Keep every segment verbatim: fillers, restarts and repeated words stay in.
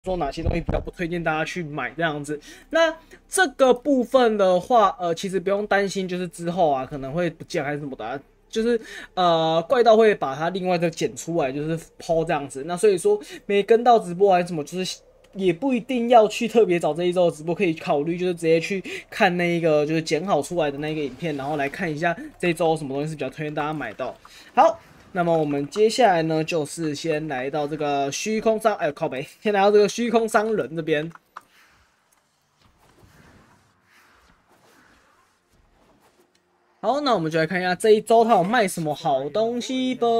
说哪些东西比较不推荐大家去买这样子。那这个部分的话，呃，其实不用担心，就是之后啊可能会不见还是什么的、啊。就是呃，怪盗会把它另外再剪出来，就是抛这样子。那所以说没跟到直播还是什么，就是也不一定要去特别找这一周的直播，可以考虑就是直接去看那一个就是剪好出来的那个影片，然后来看一下这一周什么东西是比较推荐大家买到。好。那么我们接下来呢，就是先来到这个虚空商，哎，靠北，先来到这个虚空商人这边。好，那我们就来看一下这一周他有卖什么好东西吧。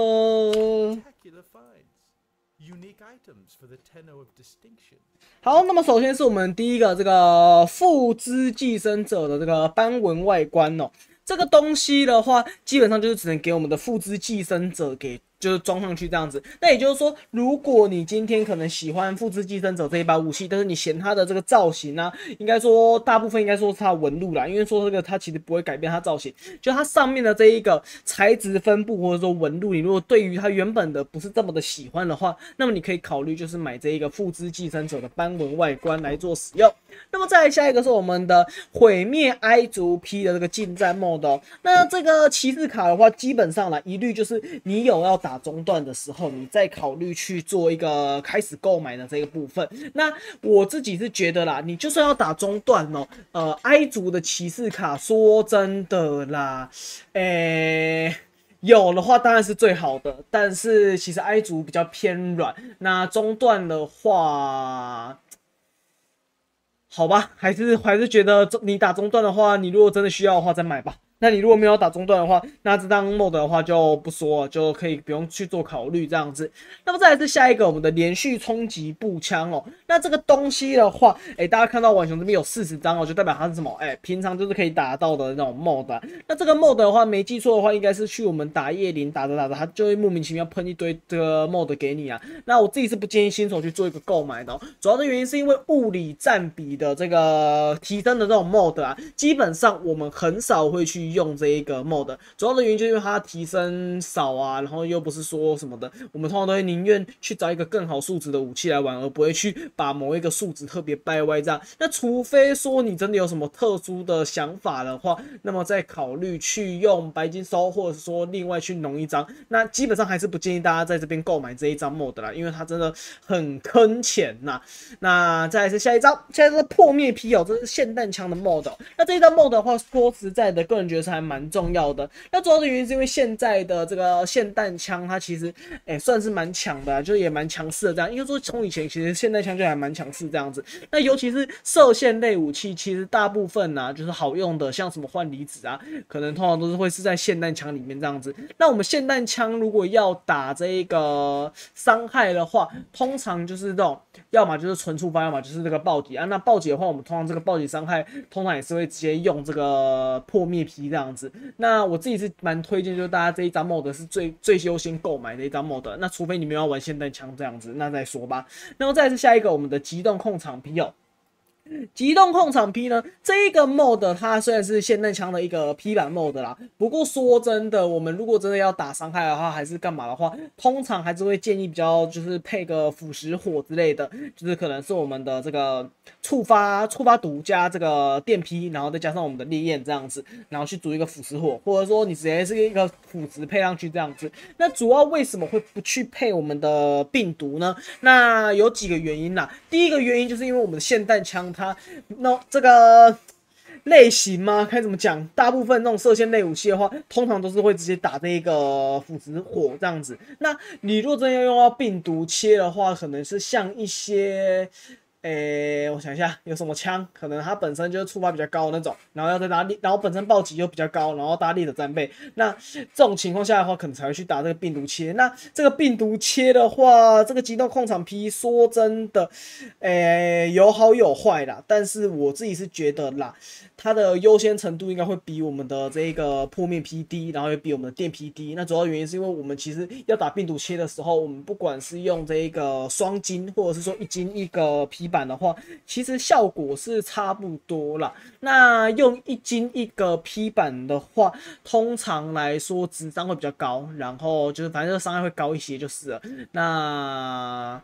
好，那么首先是我们第一个这个父之寄生者的这个斑纹外观哦。这个东西的话，基本上就是只能给我们的父之寄生者给就是装上去这样子。那也就是说，如果你今天可能喜欢父之寄生者这一把武器，但是你嫌它的这个造型啊，应该说大部分应该说是它的纹路啦，因为说这个它其实不会改变它造型，就它上面的这一个材质分布或者说纹路，你如果对于它原本的不是这么的喜欢的话，那么你可以考虑就是买这一个父之寄生者的斑纹外观来做使用。那么再来下一个是我们的毁灭埃族 P 的这个近战 mode 哦。那这个骑士卡的话，基本上啦，一律就是你有要打中段的时候，你再考虑去做一个开始购买的这个部分。那我自己是觉得啦，你就算要打中段哦，呃，埃族的骑士卡，说真的啦，诶。有的话当然是最好的，但是其实埃族比较偏软。那中段的话，好吧，还是还是觉得你打中段的话，你如果真的需要的话再买吧。那你如果没有打中段的话，那这张 mode 的话就不说了，就可以不用去做考虑这样子。那么再来是下一个我们的连续冲击步枪哦。那这个东西的话，哎，大家看到婉雄这边有四十张哦，就代表它是什么？哎，平常就是可以打到的那种 mode 啊。那这个 mode 的话，没记错的话，应该是去我们打叶林打着打着，它就会莫名其妙喷一堆这个 mode 给你啊。那我自己是不建议新手去做一个购买的、哦，主要的原因是因为物理占比的这个提升的这种 mode 啊，基本上我们很少会去用这一个 mode， 主要的原因就是因为它提升少啊，然后又不是说什么的，我们通常都会宁愿去找一个更好数值的武器来玩，而不会去把某一个数值特别掰歪这样。那除非说你真的有什么特殊的想法的话，那么再考虑去用白金收，或者说另外去弄一张。那基本上还是不建议大家在这边购买这一张 mode 啦，因为它真的很坑钱呐。那再来是下一张，现在是破灭 P 哦，这是霰弹枪的 mode、哦。那这一张 mode 的话，说实在的，个人觉得是还蛮重要的。那主要的原因是因为现在的这个霰弹枪，它其实哎、欸、算是蛮强的、啊，就也蛮强势的这样。应该说从以前其实霰弹枪就还蛮强势这样子。那尤其是射线类武器，其实大部分呢、啊、就是好用的，像什么换离子啊，可能通常都是会是在霰弹枪里面这样子。那我们霰弹枪如果要打这个伤害的话，通常就是这种，要么就是纯触发，要么就是这个暴击啊。那暴击的话，我们通常这个暴击伤害通常也是会直接用这个破灭皮这样子。那我自己是蛮推荐，就是大家这一张 mode 是最最优先购买的一张 mode。那除非你们要玩霰弹枪这样子，那再说吧。那么再来是下一个我们的机动控场 P 哦。机动控场 P 呢，这一个 mode 它虽然是霰弹枪的一个 P 版 mode 啦，不过说真的，我们如果真的要打伤害的话，还是干嘛的话，通常还是会建议比较就是配个腐蚀火之类的，就是可能是我们的这个触发触发毒加这个电劈，然后再加上我们的烈焰这样子，然后去组一个腐蚀火，或者说你直接是一个腐值配上去这样子。那主要为什么会不去配我们的病毒呢？那有几个原因啦。第一个原因就是因为我们的霰弹枪它那这个类型吗？该怎么讲？大部分那种射线类武器的话，通常都是会直接打这个腐蚀火这样子。那你如果真的要用到病毒切的话，可能是像一些。诶，我想一下，有什么枪？可能它本身就是触发比较高的那种，然后要再打力，然后本身暴击又比较高，然后搭力的战备。那这种情况下的话，可能才会去打这个病毒切。那这个病毒切的话，这个机动控场 P 说真的，诶，有好有坏啦。但是我自己是觉得啦，它的优先程度应该会比我们的这个破灭 P 低，然后也比我们的电 P 低。那主要原因是因为我们其实要打病毒切的时候，我们不管是用这个双金，或者是说一金一个 P 版的话，其实效果是差不多啦。那用一金一个 P 版的话，通常来说值伤会比较高，然后就是反正伤害会高一些就是了。那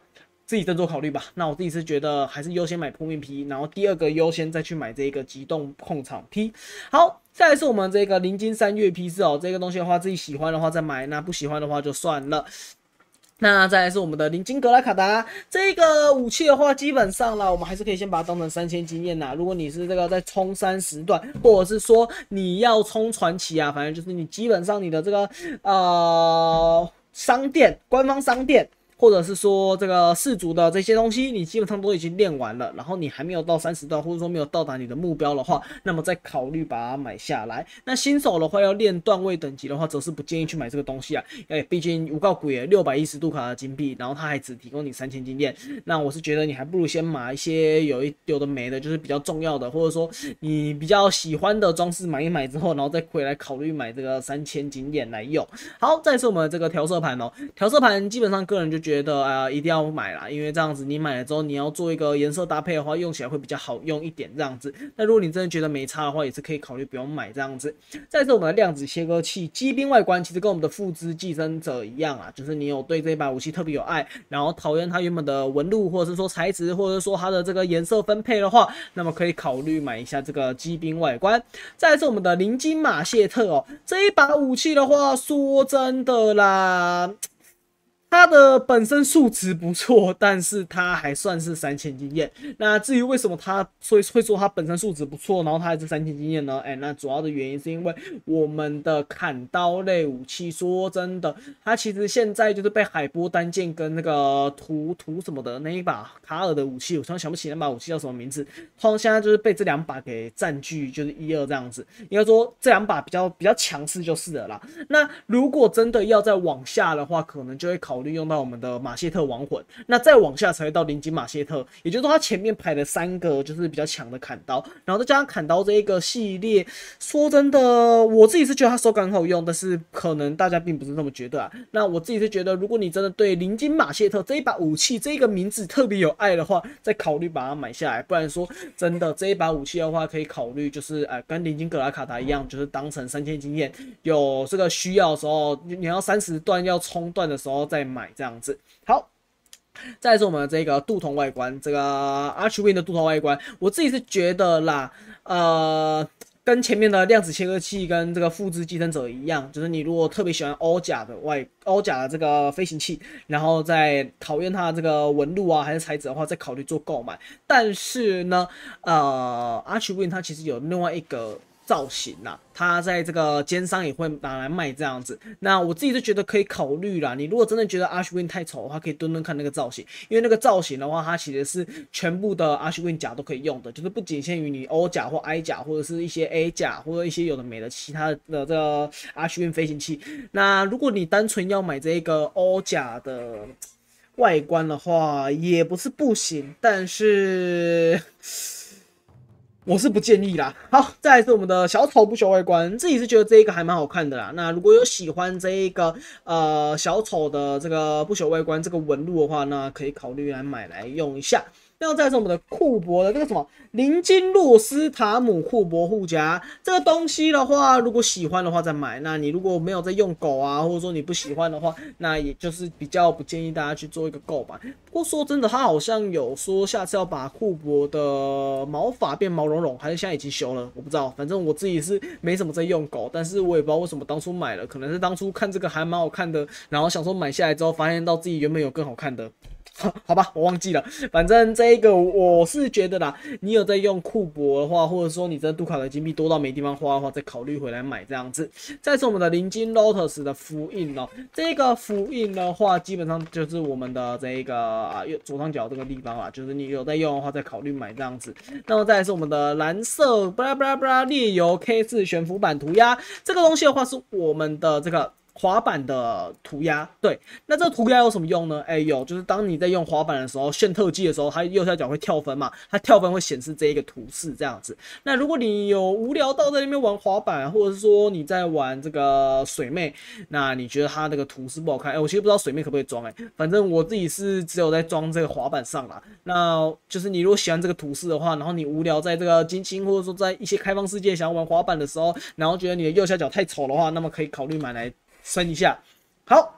自己斟酌考虑吧。那我自己是觉得还是优先买扑面 P， 然后第二个优先再去买这个机动控场 P。好，再来是我们这个零金三月 P 四哦，这个东西的话自己喜欢的话再买，那不喜欢的话就算了。那再来是我们的灵金格拉卡达这个武器的话，基本上啦，我们还是可以先把它当成三千经验啦。如果你是这个在冲三十段，或者是说你要冲传奇啊，反正就是你基本上你的这个呃商店官方商店。或者是说这个氏族的这些东西，你基本上都已经练完了，然后你还没有到三十段，或者说没有到达你的目标的话，那么再考虑把它买下来。那新手的话要练段位等级的话，则是不建议去买这个东西啊，哎，毕竟无告鬼耶，六百一十杜卡的金币，然后它还只提供你三千经验，那我是觉得你还不如先买一些有一有的没的，就是比较重要的，或者说你比较喜欢的装饰买一买之后，然后再回来考虑买这个三千经验来用。好，再是我们这个调色盘哦，调色盘基本上个人就觉得啊、呃，一定要买啦，因为这样子你买了之后，你要做一个颜色搭配的话，用起来会比较好用一点这样子。那如果你真的觉得没差的话，也是可以考虑不用买这样子。再是我们的量子切割器机兵外观，其实跟我们的复之寄生者一样啊，就是你有对这一把武器特别有爱，然后讨厌它原本的纹路，或者是说材质，或者是说它的这个颜色分配的话，那么可以考虑买一下这个机兵外观。再来是我们的灵金马谢特哦，这一把武器的话，说真的啦。它的本身数值不错，但是它还算是三千经验。那至于为什么它所以会说它本身数值不错，然后它还是三千经验呢？哎，那主要的原因是因为我们的砍刀类武器，说真的，它其实现在就是被海波单剑跟那个图图什么的那一把卡尔的武器，我突然想不起那把武器叫什么名字。通常现在就是被这两把给占据，就是一二这样子。应该说这两把比较比较强势就是了啦。那如果真的要再往下的话，可能就会考虑用到我们的马谢特亡魂，那再往下才会到灵金马谢特，也就是说它前面排了三个就是比较强的砍刀，然后再加上砍刀这一个系列，说真的，我自己是觉得它手感很好用，但是可能大家并不是这么觉得啊。那我自己是觉得，如果你真的对灵金马谢特这一把武器这一个名字特别有爱的话，再考虑把它买下来，不然说真的这一把武器的话，可以考虑就是呃跟灵金格拉卡达一样，就是当成三千经验，有这个需要的时候，你要三十段要冲段的时候再买这样。这样子，好，再来是我们的这个镀铜外观，这个 Archwing 的镀铜外观，我自己是觉得啦，呃，跟前面的量子切割器跟这个复制寄生者一样，就是你如果特别喜欢欧甲的外欧甲的这个飞行器，然后再讨厌它的这个纹路啊还是材质的话，再考虑做购买。但是呢，呃 ，Archwing 它其实有另外一个造型啦，它在这个奸商也会拿来卖这样子。那我自己是觉得可以考虑啦。你如果真的觉得 Archwing 太丑的话，可以蹲蹲看那个造型，因为那个造型的话，它其实是全部的 Archwing 甲都可以用的，就是不仅限于你欧甲或 I 甲，或者是一些 A 甲或者一些有的没的其他的这个 Archwing 飞行器。那如果你单纯要买这个欧甲的外观的话，也不是不行，但是我是不建议啦。好，再来是我们的小丑不朽外观，自己是觉得这一个还蛮好看的啦。那如果有喜欢这一个呃小丑的这个不朽外观这个纹路的话，那可以考虑来买来用一下。那再来是我们的库珀的这个什么灵金洛斯塔姆库珀护甲，这个东西的话，如果喜欢的话再买。那你如果没有在用狗啊，或者说你不喜欢的话，那也就是比较不建议大家去做一个购买。不过说真的，他好像有说下次要把库珀的毛发变毛茸茸，还是现在已经修了，我不知道。反正我自己是没什么在用狗，但是我也不知道为什么当初买了，可能是当初看这个还蛮好看的，然后想说买下来之后，发现到自己原本有更好看的。好吧，我忘记了。反正这一个我是觉得啦，你有在用库珀的话，或者说你这杜卡的金币多到没地方花的话，再考虑回来买这样子。再是我们的灵金 Lotus 的符印哦，这个符印的话，基本上就是我们的这一个啊左上角这个地方啦，就是你有在用的话，再考虑买这样子。那么再来是我们的蓝色布拉布拉布拉猎油 K 四悬浮版涂鸦，这个东西的话是我们的这个滑板的涂鸦。对，那这个涂鸦有什么用呢？哎，有，就是当你在用滑板的时候，炫特技的时候，它右下角会跳分嘛，它跳分会显示这一个图示这样子。那如果你有无聊到在那边玩滑板，或者是说你在玩这个水妹，那你觉得它那个图示不好看？哎，我其实不知道水妹可不可以装，哎，反正我自己是只有在装这个滑板上啦。那就是你如果喜欢这个图示的话，然后你无聊在这个金星或者说在一些开放世界想要玩滑板的时候，然后觉得你的右下角太丑的话，那么可以考虑买来升一下。好，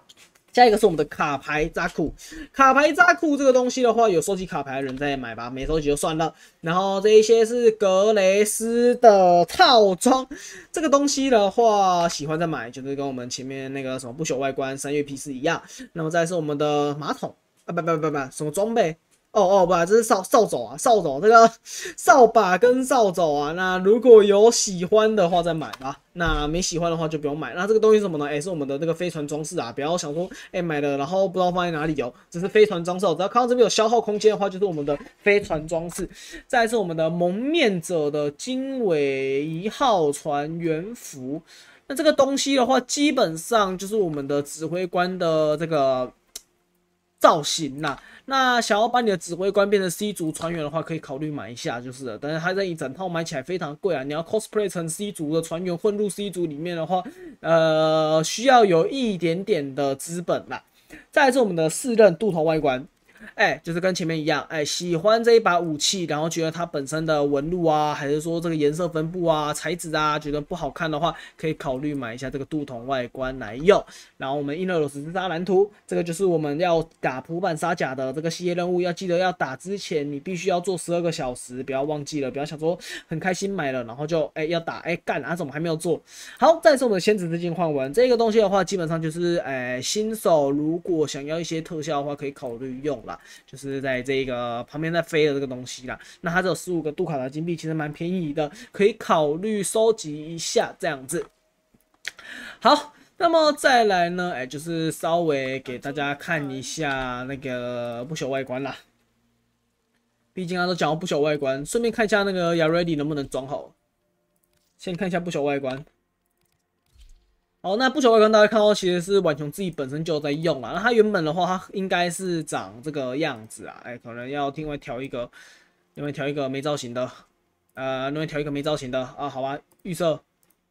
下一个是我们的卡牌扎库，卡牌扎库这个东西的话，有收集卡牌的人在买吧，没收集就算了。然后这一些是格雷斯的套装，这个东西的话，喜欢再买，就是跟我们前面那个什么不朽外观三月 P 四一样。那么再是我们的马桶啊，不不不不，什么装备？哦哦不，这是扫扫帚啊，扫帚这个扫把跟扫帚啊。那如果有喜欢的话再买吧，那没喜欢的话就不用买。那这个东西是什么呢？哎、欸，是我们的那个飞船装饰啊，不要想说哎、欸、买了然后不知道放在哪里哦，这是飞船装饰。只要看到这边有消耗空间的话，就是我们的飞船装饰。再来是我们的蒙面者的经纬一号船员服。那这个东西的话，基本上就是我们的指挥官的这个造型啦。那想要把你的指挥官变成 C 族船员的话，可以考虑买一下就是了。但是它这一整套买起来非常贵啊！你要 cosplay 成 C 族的船员混入 C 族里面的话，呃，需要有一点点的资本啦。再来是我们的四刃镀头外观。哎、欸，就是跟前面一样，哎、欸，喜欢这一把武器，然后觉得它本身的纹路啊，还是说这个颜色分布啊、材质啊，觉得不好看的话，可以考虑买一下这个镀铜外观来用。然后我们英勒罗斯自杀蓝图，这个就是我们要打普版沙甲的这个系列任务，要记得要打之前，你必须要做十二个小时，不要忘记了，不要想说很开心买了，然后就哎、欸、要打哎干、欸、啊怎么还没有做？好，再是我们的仙子之镜换纹，这个东西的话，基本上就是哎、欸、新手如果想要一些特效的话，可以考虑用啦。就是在这个旁边在飞的这个东西啦，那它只有十五个杜卡的金币，其实蛮便宜的，可以考虑收集一下这样子。好，那么再来呢，哎、欸，就是稍微给大家看一下那个不朽外观啦。毕竟他都讲到不朽外观，顺便看一下那个 Yaredi 能不能装好。先看一下不朽外观。好，那不朽外观大家看到其实是婉琼自己本身就在用啦。那它原本的话，它应该是长这个样子啊，哎、欸，可能要另外调一个，另外调一个没造型的，呃，另外调一个没造型的啊，好吧，预设，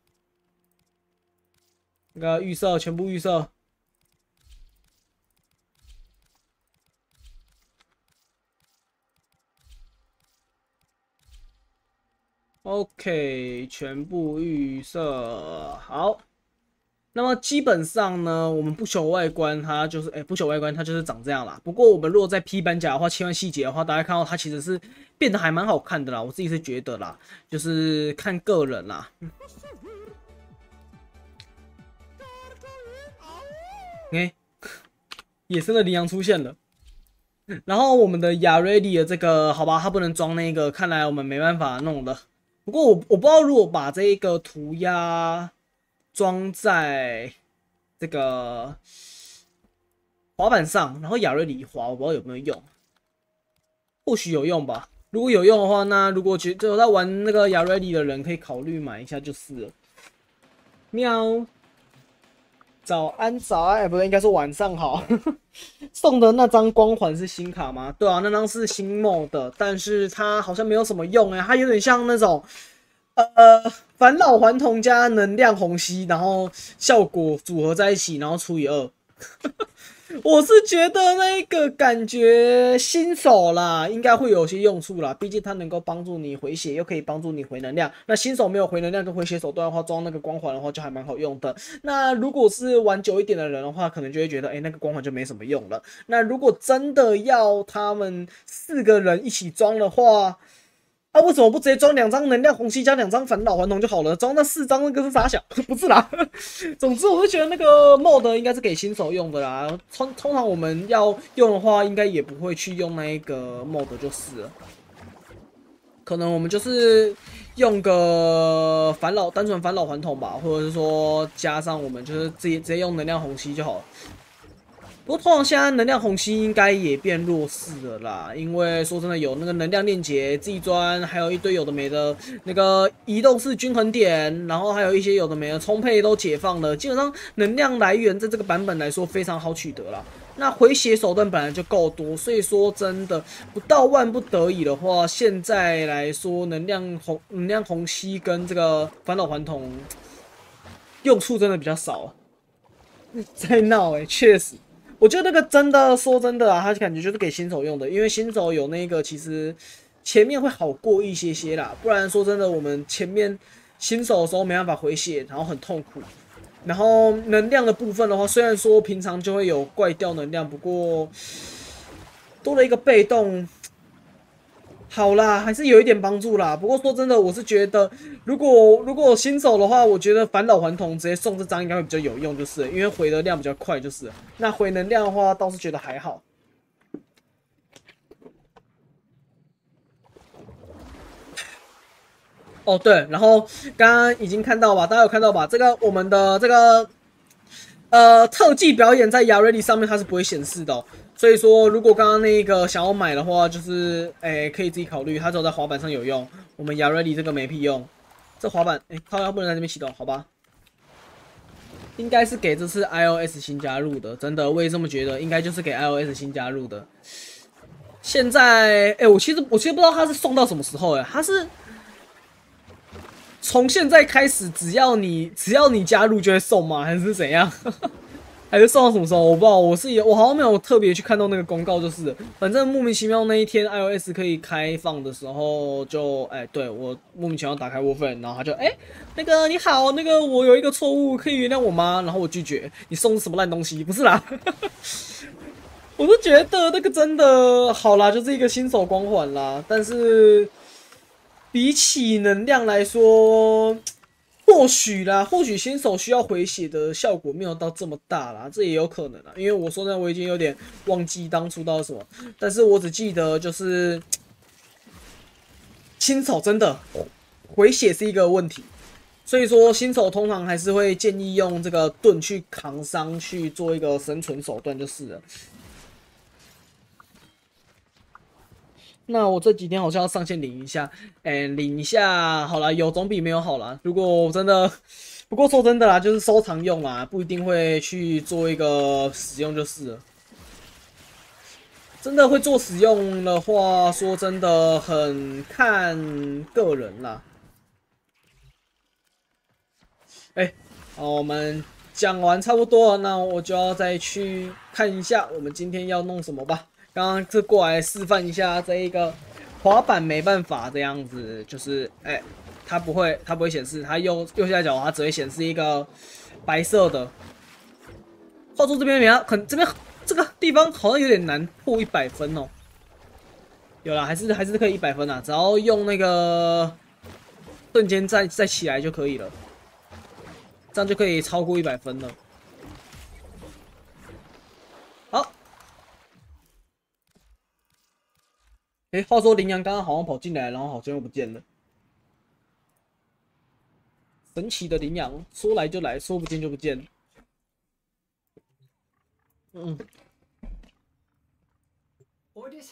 那个预设全部预设。OK， 全部预设好。那么基本上呢，我们不朽外观它就是，哎、欸，不朽外观它就是长这样啦。不过我们如果在 P 版甲的话，切换细节的话，大家看到它其实是变得还蛮好看的啦。我自己是觉得啦，就是看个人啦。哎、欸，野生的羚羊出现了。然后我们的亚瑞利的这个，好吧，它不能装那个，看来我们没办法弄了。不过我我不知道，如果把这个涂鸦装在这个滑板上，然后亚瑞里滑，我不知道有没有用，或许有用吧。如果有用的话，那如果觉得有在玩那个亚瑞里的人，可以考虑买一下就是了。喵，早安早安，欸、不对，应该是晚上好。送的那张光环是新卡吗？对啊，那张是新 mod 的，但是它好像没有什么用哎、欸，它有点像那种。呃，返老还童加能量虹吸，然后效果组合在一起，然后除以二。我是觉得那个感觉新手啦，应该会有些用处啦。毕竟它能够帮助你回血，又可以帮助你回能量。那新手没有回能量跟回血手段的话，装那个光环的话就还蛮好用的。那如果是玩久一点的人的话，可能就会觉得，哎、欸，那个光环就没什么用了。那如果真的要他们四个人一起装的话，啊，为什么不直接装两张能量虹吸加两张返老还童就好了？装那四张那个是傻小，不是啦。总之，我是觉得那个 mod 应该是给新手用的啦。通通常我们要用的话，应该也不会去用那一个 mod 就是了。可能我们就是用个返老单纯返老还童吧，或者是说加上我们就是直接直接用能量虹吸就好了。不过通常现在能量虹吸应该也变弱势了啦，因为说真的有那个能量链结、G砖，还有一堆有的没的那个移动式均衡点，然后还有一些有的没的充沛都解放了，基本上能量来源在这个版本来说非常好取得啦。那回血手段本来就够多，所以说真的不到万不得已的话，现在来说能量虹能量虹吸跟这个返老还童用处真的比较少。在闹哎、欸，确实。我觉得那个真的说真的啊，他感觉就是给新手用的，因为新手有那个其实前面会好过一些些啦，不然说真的，我们前面新手的时候没办法回血，然后很痛苦。 然后能量的部分的话，虽然说平常就会有怪掉能量，不过多了一个被动，好啦，还是有一点帮助啦。不过说真的，我是觉得，如果如果新手的话，我觉得返老还童直接送这张应该会比较有用，就是因为回的量比较快，就是那回能量的话，倒是觉得还好。哦，对，然后刚刚已经看到吧，大家有看到吧？这个我们的这个呃特技表演在 Yareli 上面它是不会显示的、哦，所以说如果刚刚那个想要买的话，就是诶可以自己考虑，它只有在滑板上有用，我们 Yareli 这个没屁用。这滑板诶，它要不能在这边启动，好吧？应该是给这次 iOS 新加入的，真的我也这么觉得，应该就是给 iOS 新加入的。现在诶，我其实我其实不知道它是送到什么时候诶，它是。从现在开始，只要你只要你加入就会送吗？还是怎样？还是送到什么时候？我不知道。我是我好像没有特别去看到那个公告，就是反正莫名其妙那一天 iOS 可以开放的时候就，哎，对我莫名其妙打开 Warframe，然后他就哎，那个你好，那个我有一个错误，可以原谅我吗？然后我拒绝，你送什么烂东西？不是啦，我都觉得那个真的好啦，就是一个新手光环啦，但是。比起能量来说，或许啦，或许新手需要回血的效果没有到这么大啦，这也有可能啦。因为我说真的，我已经有点忘记当初到什么，但是我只记得就是新手真的回血是一个问题，所以说新手通常还是会建议用这个盾去扛伤，去做一个生存手段就是了。那我这几天好像要上线领一下，哎、欸，领一下好了，有总比没有好啦。如果真的，不过说真的啦，就是收藏用啦，不一定会去做一个使用就是了。真的会做使用的话，说真的很看个人啦。哎、欸，好，我们讲完差不多了，那我就要再去看一下我们今天要弄什么吧。刚刚这过来示范一下这一个滑板，没办法这样子，就是哎、欸，它不会，它不会显示，它右右下角它只会显示一个白色的。话说这边没很这边这个地方好像有点难破一百分哦。有啦，还是还是可以一百分啊，只要用那个瞬间再再起来就可以了，这样就可以超过一百分了。好。哎，话说羚羊刚刚好像跑进来，然后好像又不见了。神奇的羚羊，说来就来，说不见就不见。嗯。